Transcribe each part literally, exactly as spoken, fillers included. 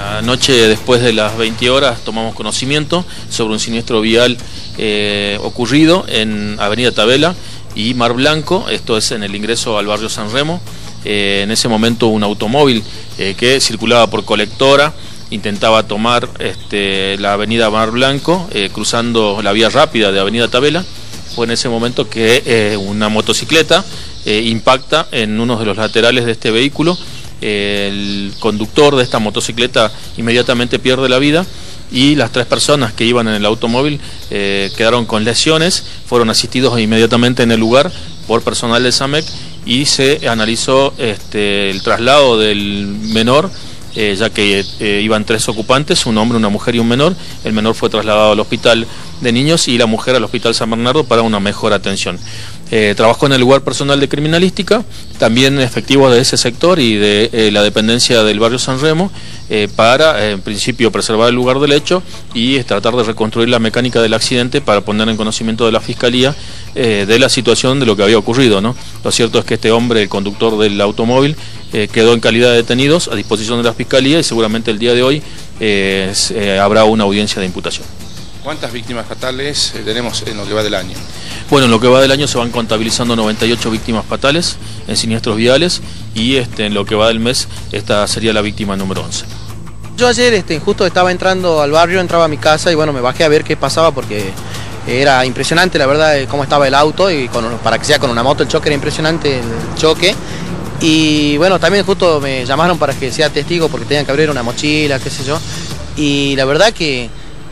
Anoche, después de las veinte horas, tomamos conocimiento sobre un siniestro vial eh, ocurrido en Avenida Tabela y Mar Blanco, esto es en el ingreso al barrio San Remo. Eh, en ese momento un automóvil eh, que circulaba por Colectora intentaba tomar este, la avenida Mar Blanco, eh, cruzando la vía rápida de Avenida Tabela. Fue en ese momento que eh, una motocicleta eh, impacta en uno de los laterales de este vehículo. El conductor de esta motocicleta inmediatamente pierde la vida y las tres personas que iban en el automóvil eh, quedaron con lesiones, fueron asistidos inmediatamente en el lugar por personal del SAMEC y se analizó este, el traslado del menor, eh, ya que eh, iban tres ocupantes, un hombre, una mujer y un menor. El menor fue trasladado al hospital de niños y la mujer al hospital San Bernardo para una mejor atención. Eh, trabajó en el lugar personal de criminalística, también efectivos de ese sector y de eh, la dependencia del barrio San Remo, eh, para eh, en principio preservar el lugar del hecho y eh, tratar de reconstruir la mecánica del accidente para poner en conocimiento de la Fiscalía eh, de la situación de lo que había ocurrido, ¿no? Lo cierto es que este hombre, el conductor del automóvil, eh, quedó en calidad de detenidos a disposición de la Fiscalía y seguramente el día de hoy eh, eh, habrá una audiencia de imputación. ¿Cuántas víctimas fatales eh, tenemos en lo que va del año? Bueno, en lo que va del año se van contabilizando noventa y ocho víctimas fatales en siniestros viales y este, en lo que va del mes esta sería la víctima número once. Yo ayer este, justo estaba entrando al barrio, entraba a mi casa y bueno, me bajé a ver qué pasaba porque era impresionante la verdad cómo estaba el auto y con, para que sea con una moto el choque era impresionante el choque. Y bueno, también justo me llamaron para que sea testigo porque tenían que abrir una mochila, qué sé yo. Y la verdad que...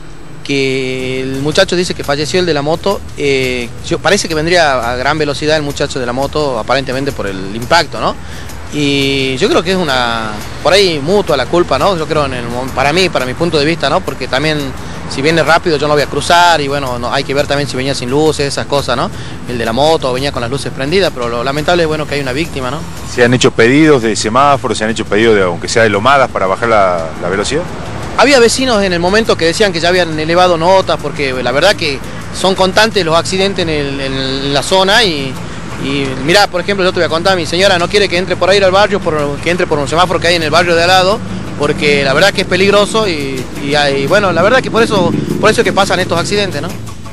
que el muchacho dice que falleció el de la moto, eh, yo, parece que vendría a gran velocidad el muchacho de la moto, aparentemente por el impacto, ¿no? Y yo creo que es una, por ahí mutua la culpa, ¿no? Yo creo, en el, para mí, para mi punto de vista, ¿no? Porque también, si viene rápido yo no voy a cruzar y bueno, no, hay que ver también si venía sin luces, esas cosas, ¿no? El de la moto venía con las luces prendidas, pero lo lamentable es bueno que hay una víctima, ¿no? ¿Se han hecho pedidos de semáforos, se han hecho pedidos de, aunque sea de lomadas, para bajar la, la velocidad? Había vecinos en el momento que decían que ya habían elevado notas porque la verdad que son constantes los accidentes en, el, en la zona y, y mirá, por ejemplo, yo te voy a contar, mi señora no quiere que entre por ahí al barrio, por, que entre por un semáforo que hay en el barrio de al lado, porque la verdad que es peligroso y, y, y bueno, la verdad que por eso, por eso es que pasan estos accidentes, ¿no?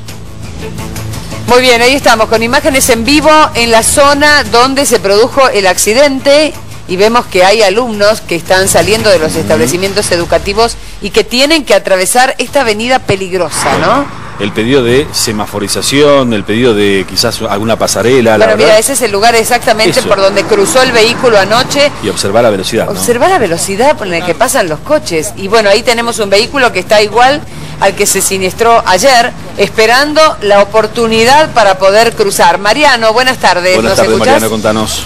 Muy bien, ahí estamos con imágenes en vivo en la zona donde se produjo el accidente. Y vemos que hay alumnos que están saliendo de los establecimientos educativos y que tienen que atravesar esta avenida peligrosa, ¿no? El pedido de semaforización, el pedido de quizás alguna pasarela. Bueno, la mira, verdad, ese es el lugar exactamente eso, por donde cruzó el vehículo anoche. Y observar la velocidad, ¿no? Observar la velocidad por la que pasan los coches. Y bueno, ahí tenemos un vehículo que está igual al que se siniestró ayer, esperando la oportunidad para poder cruzar. Mariano, buenas tardes. Buenas tardes, ¿Nos escuchás? Mariano, contanos.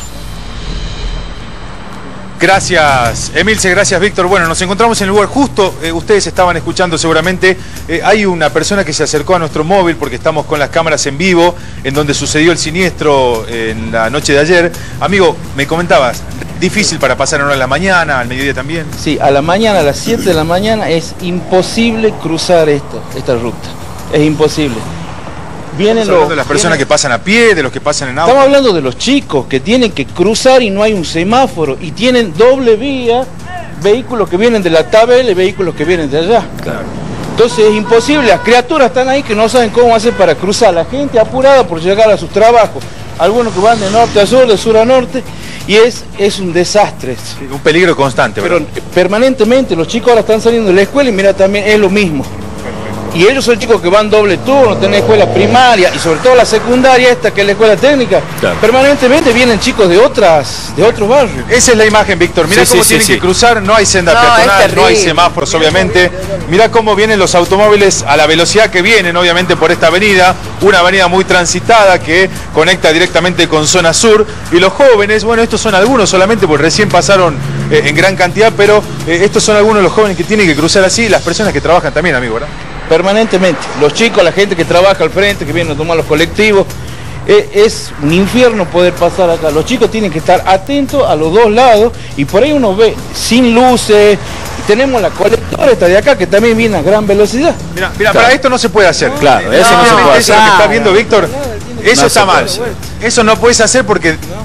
Gracias, Emilce, gracias, Víctor. Bueno, nos encontramos en el lugar justo, eh, ustedes estaban escuchando seguramente, eh, hay una persona que se acercó a nuestro móvil porque estamos con las cámaras en vivo, en donde sucedió el siniestro eh, en la noche de ayer. Amigo, me comentabas, difícil para pasar en hora de la mañana, al mediodía también. Sí, a la mañana, a las siete de la mañana, es imposible cruzar esto, esta ruta, es imposible. Vienen Estamos hablando los, de las personas vienen, que pasan a pie, de los que pasan en auto. Estamos hablando de los chicos que tienen que cruzar y no hay un semáforo y tienen doble vía, vehículos que vienen de la Tabela y vehículos que vienen de allá. Claro. Entonces es imposible, las criaturas están ahí que no saben cómo hacer para cruzar, la gente apurada por llegar a sus trabajos, algunos que van de norte a sur, de sur a norte, y es, es un desastre. Sí, un peligro constante, Pero ¿verdad? permanentemente los chicos ahora están saliendo de la escuela y mira, también es lo mismo. Y ellos son chicos que van doble turno, tienen escuela primaria y sobre todo la secundaria esta que es la escuela técnica. Claro. Permanentemente vienen chicos de otras de otros barrios. Esa es la imagen, Víctor. Mirá Sí, cómo sí, tienen sí, que sí. cruzar, no hay senda No, peatonal, es no hay terrible. semáforos, obviamente. Mirá cómo vienen los automóviles a la velocidad que vienen, obviamente, por esta avenida. Una avenida muy transitada que conecta directamente con zona sur. Y los jóvenes, bueno, estos son algunos solamente, porque recién pasaron eh, en gran cantidad, pero eh, estos son algunos de los jóvenes que tienen que cruzar así. Las personas que trabajan también, amigo, ¿verdad? Permanentemente. Los chicos, la gente que trabaja al frente, que vienen a tomar los colectivos. Eh, es un infierno poder pasar acá. Los chicos tienen que estar atentos a los dos lados y por ahí uno ve sin luces. Y tenemos la colectora esta de acá que también viene a gran velocidad. Mira, mira, Claro. para esto no se puede hacer. Claro, Eh, eso no se obviamente puede eso es lo que hacer. está viendo Víctor. Eso No está se mal. puede hacer. Eso no puedes hacer porque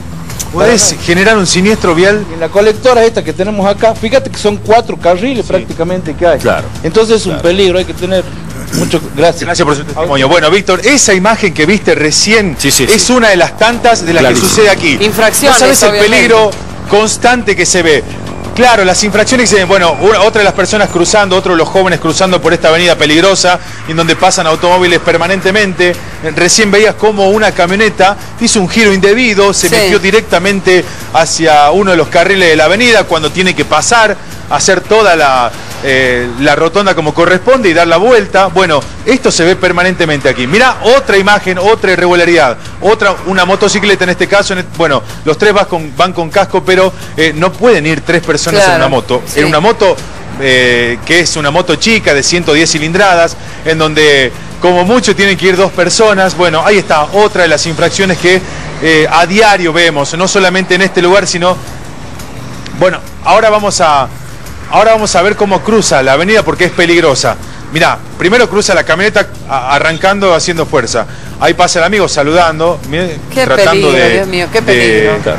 Podés generar un siniestro vial. En la colectora esta que tenemos acá, fíjate que son cuatro carriles sí. prácticamente que hay. Claro. Entonces es claro. un peligro, hay que tener mucho... Gracias. Gracias por su testimonio. Bueno, Víctor, esa imagen que viste recién sí, sí, es sí. una de las tantas de las Clarísimo. que sucede aquí. Infracciones, no sabes el obviamente. peligro constante que se ve. Claro, las infracciones que se ven, bueno, una, otra de las personas cruzando, otro de los jóvenes cruzando por esta avenida peligrosa, en donde pasan automóviles permanentemente. Recién veías cómo una camioneta hizo un giro indebido, se sí. metió directamente hacia uno de los carriles de la avenida cuando tiene que pasar, hacer toda la, eh, la rotonda como corresponde y dar la vuelta. Bueno, esto se ve permanentemente aquí. Mirá, otra imagen, otra irregularidad, otra, una motocicleta en este caso. En el, bueno, los tres van con, van con casco, pero eh, no pueden ir tres personas claro, en una moto. Sí. En una moto eh, que es una moto chica de ciento diez cilindradas, en donde como mucho tienen que ir dos personas. Bueno, ahí está otra de las infracciones que eh, a diario vemos, no solamente en este lugar, sino... Bueno, ahora vamos a... Ahora vamos a ver cómo cruza la avenida porque es peligrosa. Mirá, primero cruza la camioneta arrancando, haciendo fuerza. Ahí pasa el amigo saludando, qué tratando peligro, de... Dios mío, qué peligro. De,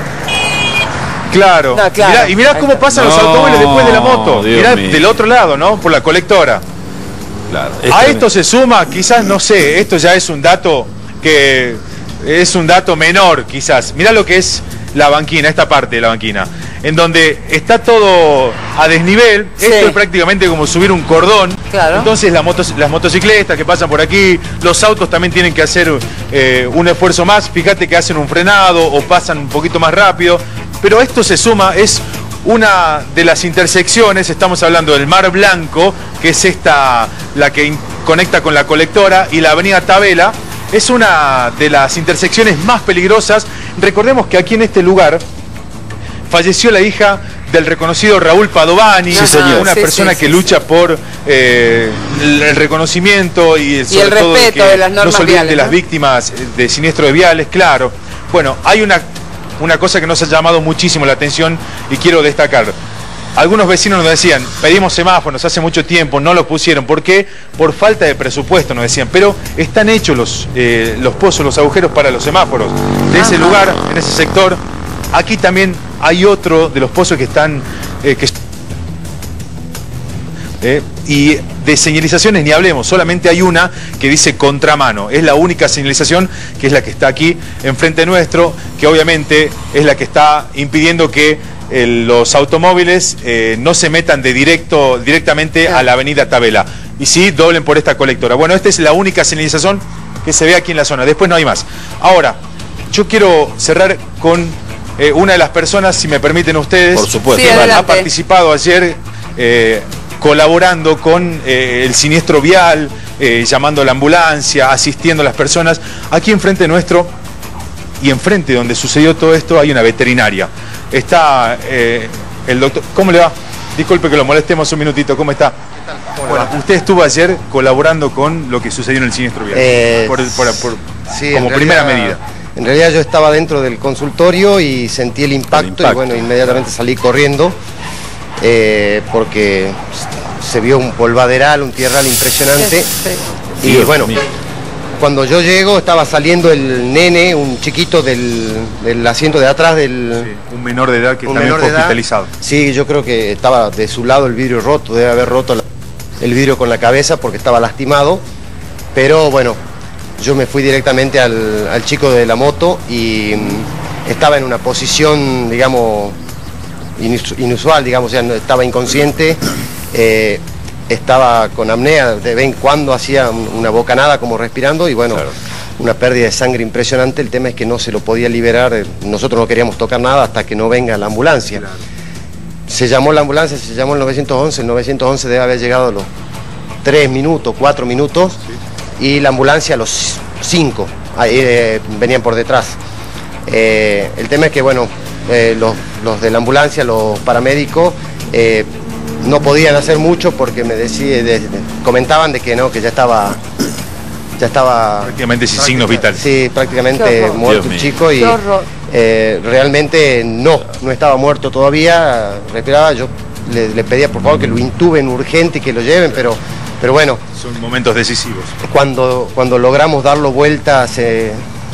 claro. No, claro. Mirá, y mirá cómo pasan no, los automóviles después de la moto. Dios mirá mío. Del otro lado, ¿no? Por la colectora. Claro, a esto se suma, quizás, no sé, esto ya es un dato que es un dato menor, quizás. Mirá lo que es la banquina, esta parte de la banquina, en donde está todo a desnivel. Sí. Esto es prácticamente como subir un cordón. Claro. Entonces las, motos, las motocicletas que pasan por aquí, los autos también tienen que hacer eh, un esfuerzo más. Fíjate que hacen un frenado o pasan un poquito más rápido. Pero esto se suma, es una de las intersecciones, estamos hablando del Mar Blanco, que es esta, la que conecta con la colectora, y la avenida Tabela. Es una de las intersecciones más peligrosas. Recordemos que aquí en este lugar falleció la hija del reconocido Raúl Padovani, sí, señor. una sí, persona sí, que sí, lucha sí. por eh, el reconocimiento y, sobre y el todo respeto de, que de las normas no se olviden viales, de ¿no? las víctimas de siniestros de viales, claro. Bueno, hay una, una cosa que nos ha llamado muchísimo la atención y quiero destacar. Algunos vecinos nos decían, pedimos semáforos hace mucho tiempo, no los pusieron. ¿Por qué? Por falta de presupuesto, nos decían. Pero están hechos los, eh, los pozos, los agujeros para los semáforos. De ese lugar, en ese sector, aquí también hay otro de los pozos que están... Eh, que, eh, y de señalizaciones ni hablemos, solamente hay una que dice contramano. Es la única señalización, que es la que está aquí enfrente nuestro, que obviamente es la que está impidiendo que eh, los automóviles eh, no se metan de directo, directamente a la avenida Tabela. Y sí, doblen por esta colectora. Bueno, esta es la única señalización que se ve aquí en la zona. Después no hay más. Ahora, yo quiero cerrar con eh, una de las personas, si me permiten ustedes. Por supuesto. Sí, ha participado ayer eh, colaborando con eh, el siniestro vial, eh, llamando a la ambulancia, asistiendo a las personas. Aquí enfrente nuestro y enfrente donde sucedió todo esto hay una veterinaria. Está eh, el doctor... ¿Cómo le va? Disculpe que lo molestemos un minutito. ¿Cómo está? Bueno, usted estuvo ayer colaborando con lo que sucedió en el siniestro vial, eh, por, por, por, sí, como primera medida. En realidad yo estaba dentro del consultorio y sentí el impacto, el impacto. y bueno, inmediatamente salí corriendo eh, porque se vio un polvaderal, un tierral impresionante. Sí, sí. Y Dios bueno, mío. Cuando yo llego estaba saliendo el nene, un chiquito del, del asiento de atrás del... Sí, un menor de edad que también fue hospitalizado. Sí, yo creo que estaba de su lado el vidrio roto, debe haber roto la, el vidrio con la cabeza porque estaba lastimado, pero bueno, yo me fui directamente al, al chico de la moto y mm, estaba en una posición, digamos, inusual, digamos, o sea, estaba inconsciente, eh, estaba con apnea, de vez en cuando hacía una bocanada como respirando y bueno, claro. una pérdida de sangre impresionante. El tema es que no se lo podía liberar, nosotros no queríamos tocar nada hasta que no venga la ambulancia. Claro. Se llamó la ambulancia, se llamó el nueve once, el nueve once debe haber llegado a los tres minutos, cuatro minutos, sí. y la ambulancia a los cinco, eh, venían por detrás. Eh, el tema es que bueno, eh, los, los de la ambulancia, los paramédicos, eh, no podían hacer mucho porque me decía, de, de, comentaban de que no, que ya estaba, ya estaba prácticamente sin signos vitales. Sí, prácticamente muerto el chico y eh, realmente no, no estaba muerto todavía, respiraba. Yo le, le pedía por favor que lo intuben urgente y que lo lleven, pero, pero bueno. Son momentos decisivos. Cuando, cuando logramos darlo vuelta, se,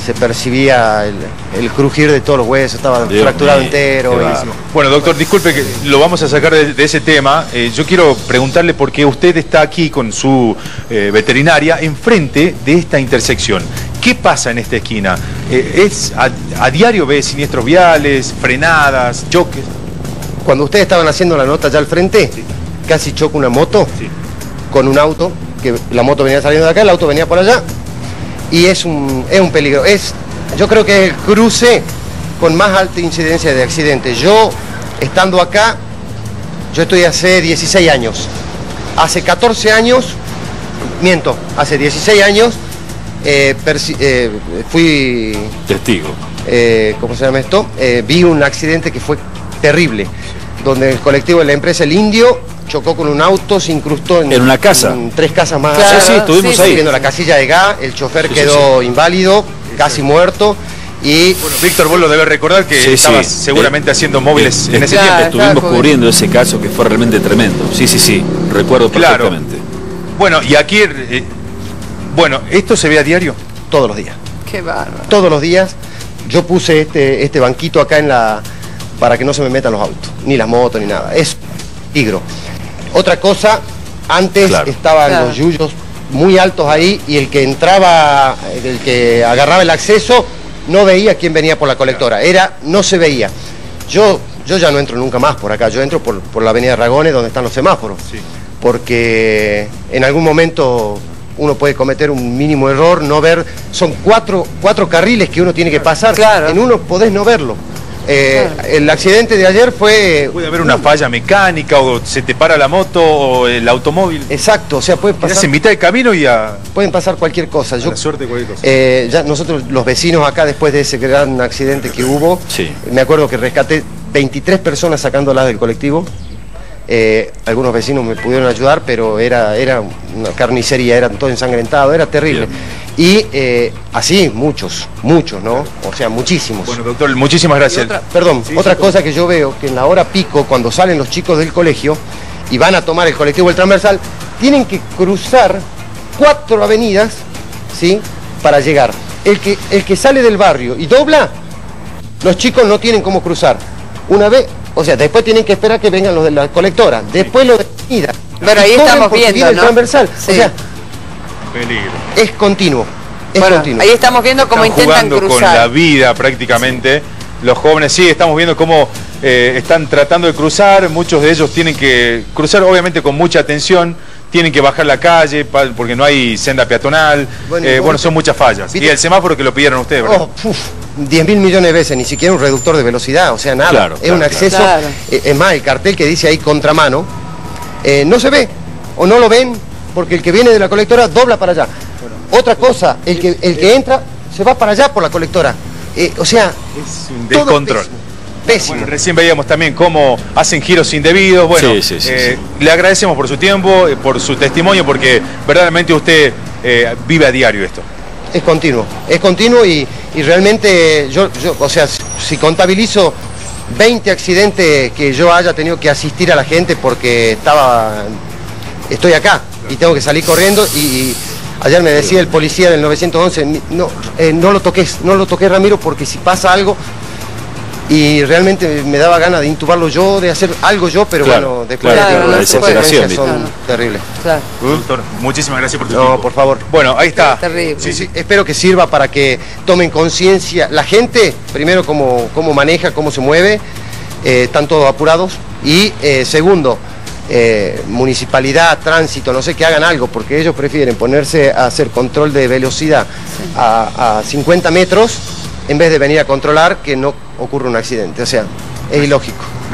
se percibía el, el crujir de todos los huesos, estaba Dios fracturado mío, entero. qué Y- bárbaro. Bueno, doctor, disculpe que lo vamos a sacar de, de ese tema. Eh, yo quiero preguntarle por qué usted está aquí con su eh, veterinaria enfrente de esta intersección. ¿Qué pasa en esta esquina? Eh, es a, a diario ve siniestros viales, frenadas, choques. Cuando ustedes estaban haciendo la nota allá al frente, casi choca una moto Sí. con un auto, que la moto venía saliendo de acá, el auto venía por allá, y es un, es un peligro. Es, yo creo que es el cruce con más alta incidencia de accidentes. Yo, estando acá, yo estoy hace dieciséis años. Hace catorce años, miento, hace dieciséis años, eh, perci- eh, fui, Testigo. eh, ¿cómo se llama esto? Eh, vi un accidente que fue terrible, donde el colectivo de la empresa El Indio chocó con un auto, se incrustó en, ¿En una casa? en tres casas más Claro, allá. Sí, sí, estuvimos sí, ahí. sí. Viendo la casilla de gas, el chofer Sí, sí, quedó inválido, casi muerto, y Bueno, Víctor, vos lo debes recordar que Sí, estabas sí. seguramente Eh, haciendo móviles eh, en ese claro. tiempo. Estuvimos estaba cubriendo ese caso que fue realmente tremendo. Sí, sí, sí. Recuerdo Claro. perfectamente. Bueno, y aquí, eh, bueno, ¿esto se ve a diario? todos los días. Qué bárbaro. Todos los días yo puse este, este banquito acá en la para que no se me metan los autos, ni las motos, ni nada. Es peligro. Otra cosa, antes Claro. estaban Claro. los yuyos muy altos ahí y el que entraba, el que agarraba el acceso, no veía quién venía por la colectora. Era, no se veía. Yo, yo ya no entro nunca más por acá, yo entro por, por la avenida Ragones, donde están los semáforos. Sí. Porque en algún momento uno puede cometer un mínimo error, no ver, son cuatro, cuatro carriles que uno tiene que pasar, Claro. en uno podés no verlo. Eh, Claro. El accidente de ayer fue... Puede haber una falla mecánica o se te para la moto o el automóvil. Exacto, o sea, puede Estás pasar, en mitad de camino y a, pueden pasar cualquier cosa. a Yo, la suerte cualquier cosa. eh, ya nosotros, los vecinos acá, después de ese gran accidente que hubo, Sí. me acuerdo que rescaté veintitrés personas sacándolas del colectivo. Eh, algunos vecinos me pudieron ayudar, pero era, era una carnicería, eran todo ensangrentado, era terrible. Bien. Y eh, así, muchos, muchos, ¿no? O sea, muchísimos. Bueno, doctor, muchísimas Y gracias. otra- perdón, Sí, otra sí, cosa que yo veo, que en la hora pico, cuando salen los chicos del colegio y van a tomar el colectivo el transversal, tienen que cruzar cuatro avenidas, ¿sí? Para llegar. El que, el que sale del barrio y dobla, los chicos no tienen cómo cruzar. Una vez, o sea, después tienen que esperar que vengan los de la colectora, después los de la avenida. Bueno, ahí Y corren estamos porque viendo, viene el ¿no? transversal. Sí. O sea, Peligro. es continuo. Es Bueno, continuo. ahí estamos viendo cómo Están intentan jugando con la cruzar. vida prácticamente. Los jóvenes, sí, estamos viendo cómo eh, están tratando de cruzar. Muchos de ellos tienen que cruzar, obviamente, con mucha atención. Tienen que bajar la calle pa- porque no hay senda peatonal. Bueno, Eh, y bueno, vos- son muchas fallas. ¿Viste? Y el semáforo que lo pidieron ustedes, ¿verdad? Oh, uf, diez mil millones de veces, ni siquiera un reductor de velocidad, o sea, nada. Claro, es claro, un acceso. claro. eh, Es más, el cartel que dice ahí contramano, eh, no se ve, o no lo ven, porque el que viene de la colectora dobla para allá. Otra cosa, el que, el que entra se va para allá por la colectora. Eh, o sea, Es un todo descontrol. pésimo. Pésimo. Bueno, recién veíamos también cómo hacen giros indebidos. Bueno, Sí, sí, sí, eh, sí. le agradecemos por su tiempo, eh, por su testimonio, porque verdaderamente usted eh, vive a diario esto. Es continuo, es continuo y, y realmente yo, yo, o sea, si contabilizo veinte accidentes que yo haya tenido que asistir a la gente porque estaba, estoy acá y tengo que salir corriendo y, y ayer me decía el policía del nueve once, no, eh, no lo toques, no lo toqué Ramiro porque si pasa algo y realmente me daba ganas de intubarlo yo, de hacer algo yo, pero Claro, bueno, después claro, digo, la las desesperación, consecuencias son ¿viste? terribles. Claro. Doctor, muchísimas gracias por tu No, tiempo. por favor. Bueno, ahí está. Terrible. Sí, sí, espero que sirva para que tomen conciencia la gente, primero cómo, cómo maneja, cómo se mueve, eh, están todos apurados, y eh, segundo, eh, municipalidad, tránsito, no sé, que hagan algo, porque ellos prefieren ponerse a hacer control de velocidad a, a cincuenta metros en vez de venir a controlar que no ocurra un accidente, o sea, es ilógico.